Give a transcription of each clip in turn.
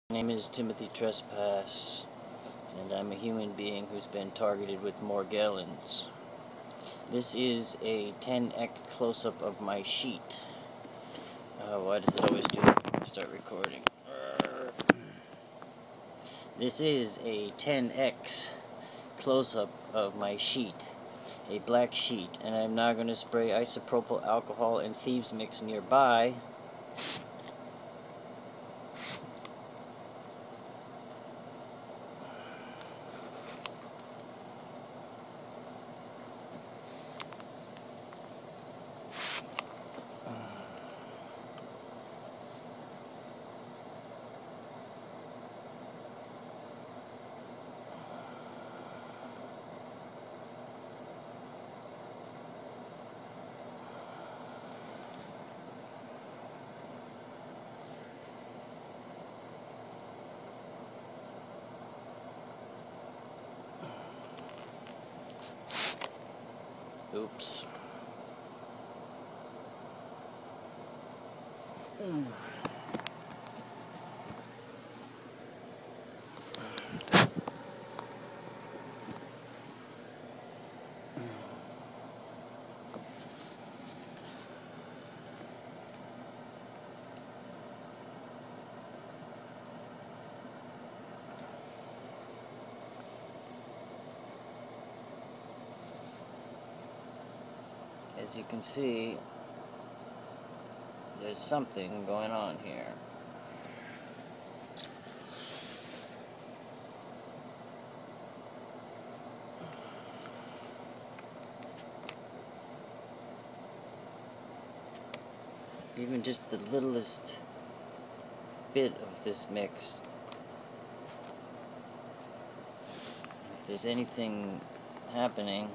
My name is Timothytrespas, and I'm a human being who's been targeted with Morgellons. This is a 10x close-up of my sheet. Why does it always do that when I start recording? This is a 10x close-up of my sheet, a black sheet, and I'm now going to spray isopropyl alcohol and Thieves mix nearby. Oops. As you can see, there's something going on here. Even just the littlest bit of this mix, if there's anything happening,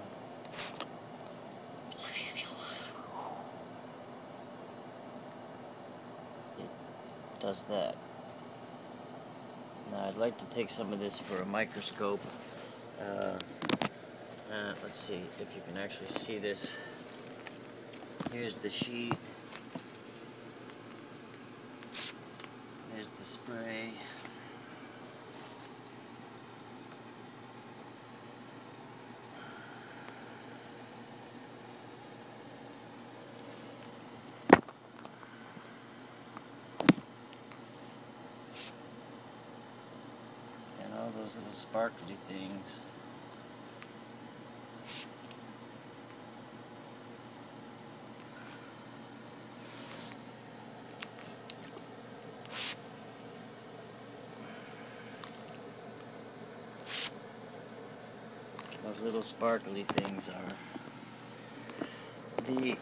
does that. Now I'd like to take some of this for a microscope. Let's see if you can actually see this. Here's the sheet. There's the spray. Those little sparkly things. Those little sparkly things are the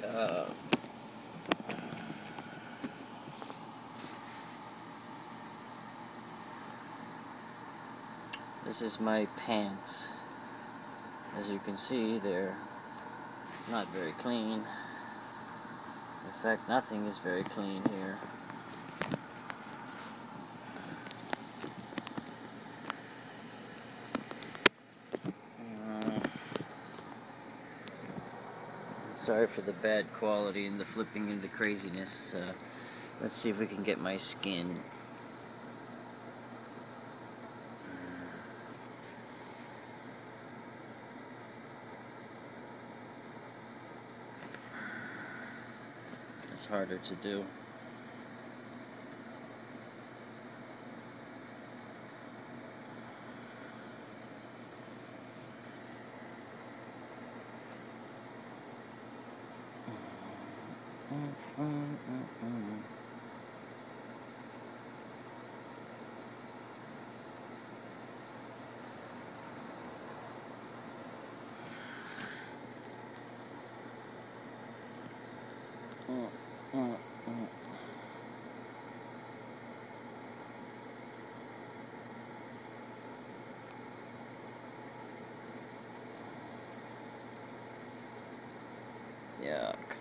this is my pants. As you can see, they're not very clean. In fact, nothing is very clean here. Sorry for the bad quality and the flipping and the craziness. Let's see if we can get my skin. It's harder to do. Yuck.